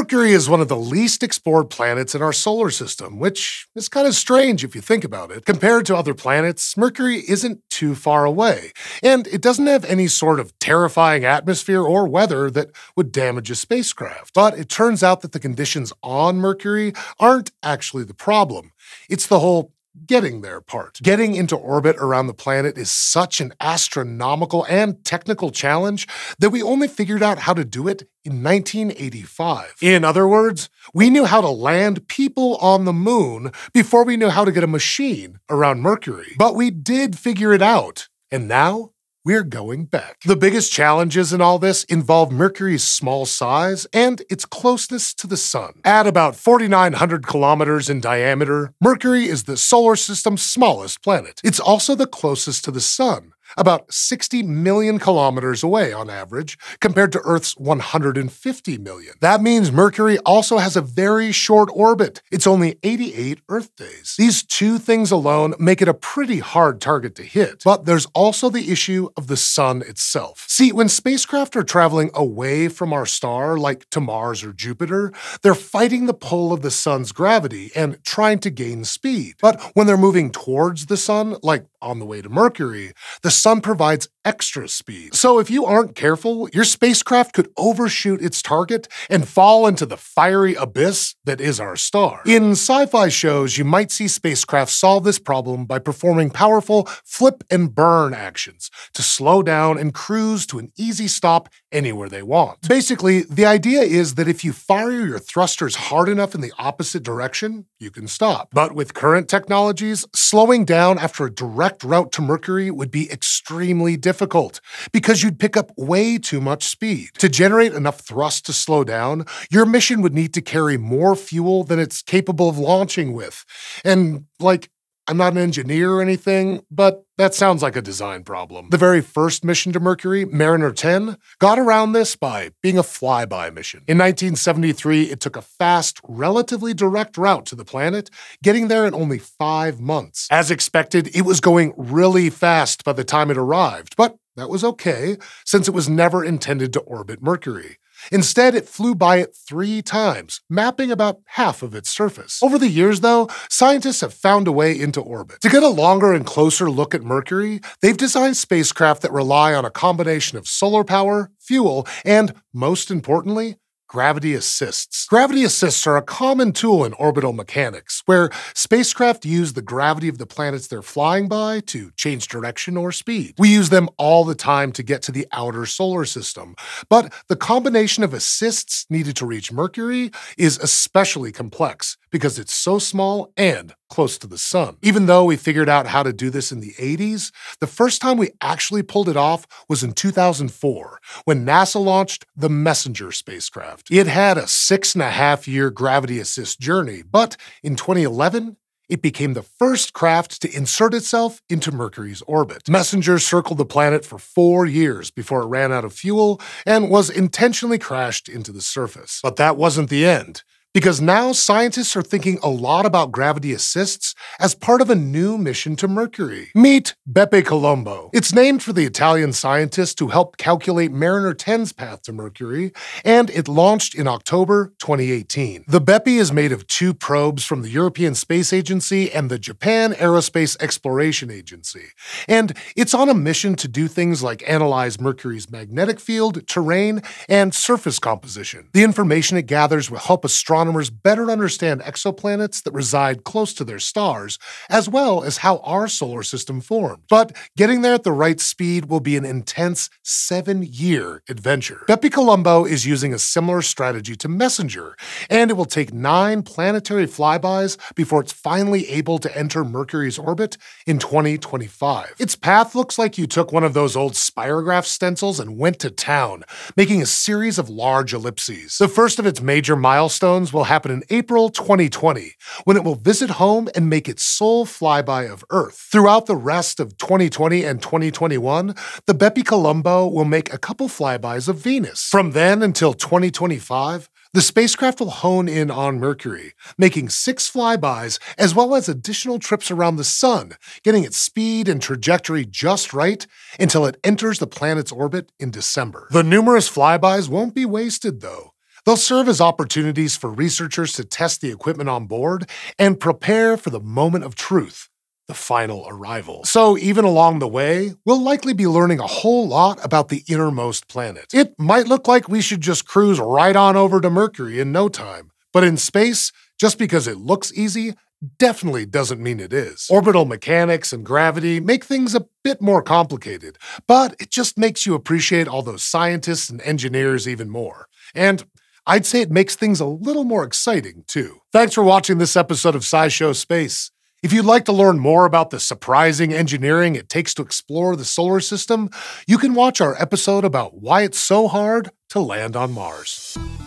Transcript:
Mercury is one of the least explored planets in our solar system, which is kind of strange if you think about it. Compared to other planets, Mercury isn't too far away, and it doesn't have any sort of terrifying atmosphere or weather that would damage a spacecraft. But it turns out that the conditions on Mercury aren't actually the problem. It's the whole getting there part. Getting into orbit around the planet is such an astronomical and technical challenge that we only figured out how to do it in 1985. In other words, we knew how to land people on the moon before we knew how to get a machine around Mercury. But we did figure it out, and now we're going back. The biggest challenges in all this involve Mercury's small size and its closeness to the Sun. At about 4,900 kilometers in diameter, Mercury is the solar system's smallest planet. It's also the closest to the Sun, about 60 million kilometers away on average, compared to Earth's 150 million. That means Mercury also has a very short orbit. It's only 88 Earth days. These two things alone make it a pretty hard target to hit. But there's also the issue of the Sun itself. See, when spacecraft are traveling away from our star, like to Mars or Jupiter, they're fighting the pull of the Sun's gravity and trying to gain speed. But when they're moving towards the Sun, like on the way to Mercury, the Sun provides extra speed. So if you aren't careful, your spacecraft could overshoot its target and fall into the fiery abyss that is our star. In sci-fi shows, you might see spacecraft solve this problem by performing powerful flip and burn actions to slow down and cruise to an easy stop anywhere they want. Basically, the idea is that if you fire your thrusters hard enough in the opposite direction, you can stop. But with current technologies, slowing down after a direct route to Mercury would be extremely difficult because you'd pick up way too much speed. To generate enough thrust to slow down, your mission would need to carry more fuel than it's capable of launching with. And, I'm not an engineer or anything, but that sounds like a design problem. The very first mission to Mercury, Mariner 10, got around this by being a flyby mission. In 1973, it took a fast, relatively direct route to the planet, getting there in only 5 months. As expected, it was going really fast by the time it arrived, but that was okay, since it was never intended to orbit Mercury. Instead, it flew by it 3 times, mapping about half of its surface. Over the years, though, scientists have found a way into orbit. To get a longer and closer look at Mercury, they've designed spacecraft that rely on a combination of solar power, fuel, and, most importantly, gravity assists. Gravity assists are a common tool in orbital mechanics, where spacecraft use the gravity of the planets they're flying by to change direction or speed. We use them all the time to get to the outer solar system, but the combination of assists needed to reach Mercury is especially complex because it's so small and close to the Sun. Even though we figured out how to do this in the 80s, the first time we actually pulled it off was in 2004, when NASA launched the Messenger spacecraft. It had a 6.5-year gravity assist journey, but in 2011, it became the first craft to insert itself into Mercury's orbit. Messenger circled the planet for 4 years before it ran out of fuel and was intentionally crashed into the surface. But that wasn't the end, because now scientists are thinking a lot about gravity assists as part of a new mission to Mercury. Meet Bepi Colombo. It's named for the Italian scientist who helped calculate Mariner 10's path to Mercury, and it launched in October 2018. The Bepi is made of 2 probes from the European Space Agency and the Japan Aerospace Exploration Agency, and it's on a mission to do things like analyze Mercury's magnetic field, terrain, and surface composition. The information it gathers will help astronomers better understand exoplanets that reside close to their stars, as well as how our solar system formed. But getting there at the right speed will be an intense 7-year adventure. Bepi Colombo is using a similar strategy to Messenger, and it will take 9 planetary flybys before it's finally able to enter Mercury's orbit in 2025. Its path looks like you took one of those old spirograph stencils and went to town, making a series of large ellipses. The first of its major milestones will happen in April 2020, when it will visit home and make its sole flyby of Earth. Throughout the rest of 2020 and 2021, the Bepi Colombo will make a couple flybys of Venus. From then until 2025, the spacecraft will hone in on Mercury, making 6 flybys as well as additional trips around the Sun, getting its speed and trajectory just right until it enters the planet's orbit in December. The numerous flybys won't be wasted, though. They'll serve as opportunities for researchers to test the equipment on board and prepare for the moment of truth, the final arrival. So even along the way, we'll likely be learning a whole lot about the innermost planet. It might look like we should just cruise right on over to Mercury in no time, but in space, just because it looks easy, definitely doesn't mean it is. Orbital mechanics and gravity make things a bit more complicated, but it just makes you appreciate all those scientists and engineers even more. And I'd say it makes things a little more exciting, too. Thanks for watching this episode of SciShow Space. If you'd like to learn more about the surprising engineering it takes to explore the solar system, you can watch our episode about why it's so hard to land on Mars.